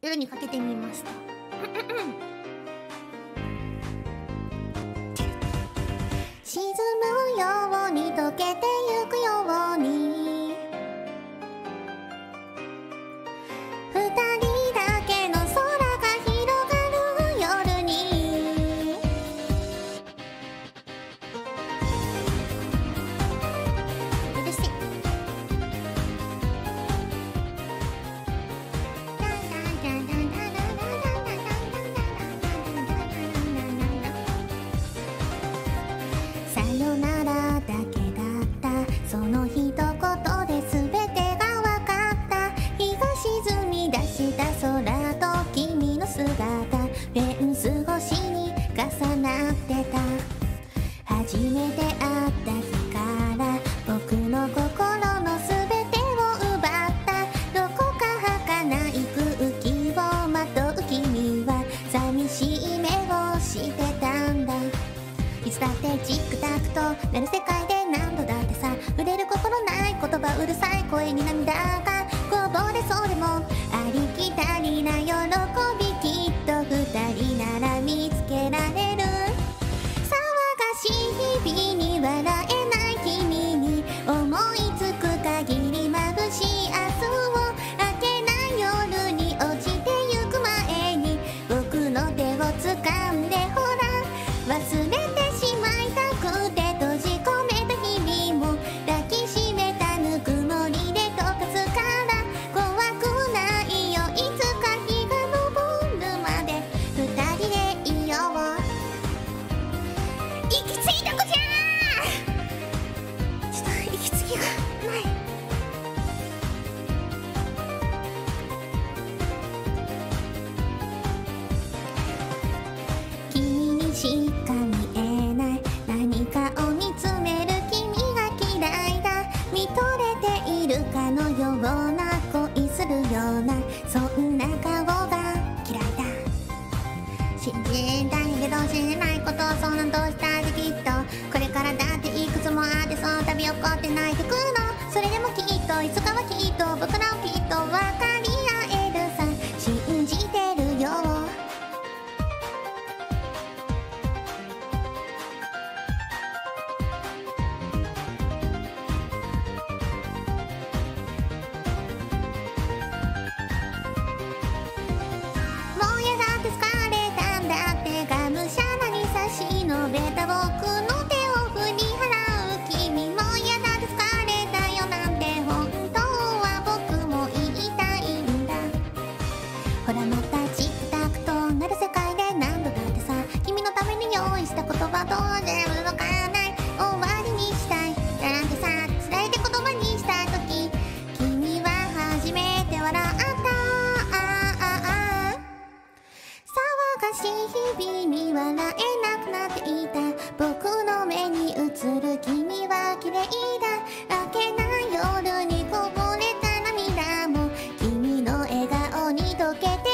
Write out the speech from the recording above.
夜にかけてみました。沈むように溶けてゆくように二人だけの空が広がる夜にうるせえさよならだけだったその一言で全てが分かった日が沈み出した空と君の姿フェンス越しに重なってた初めて会った日から僕の心の全てを奪ったどこか儚い空気をまとう君は寂しい目をしてたんだいつだってチックタクとなる世界で何度だってさ触れる心ない言葉うるさい声に涙がこぼれそうでもありきたりな喜びきっと二人なら見つけられる騒がしい日々に笑えない君に思いつく限り眩しい明日を明けない夜に落ちてゆく前に僕の手を掴んでほら忘れてしまいたくて閉じ込めた日々も抱きしめたぬくもりで溶かすから怖くないよいつか日が昇るまで二人でいよう息ついた子じゃーちょっと息継ぎがない君にしか見えない何かを見つめる君が嫌いだ見とれているかのような恋するようなそんな顔が嫌いだ信じたいけど信じないことそんなんどうしたってきっとこれからだっていくつもあってその度起こって泣いてくのそれでもきっといつかはきっと僕らをきっと分かり合えるさ信じてるよもうやだって疲れたんだってがむしゃらに差し伸べた僕の手を振り払う君もやだって疲れたよなんて本当は僕も言いたいんだほらまたチックタクとなる世界で何度だってさ君のために用意した言葉と全部わからない終わりにしたいなんてさ伝えて言葉にした時君は初めて笑った騒がしい日々に笑えなくなっていた僕の目に映る君は綺麗だ明けない夜にこぼれた涙も君の笑顔に溶けて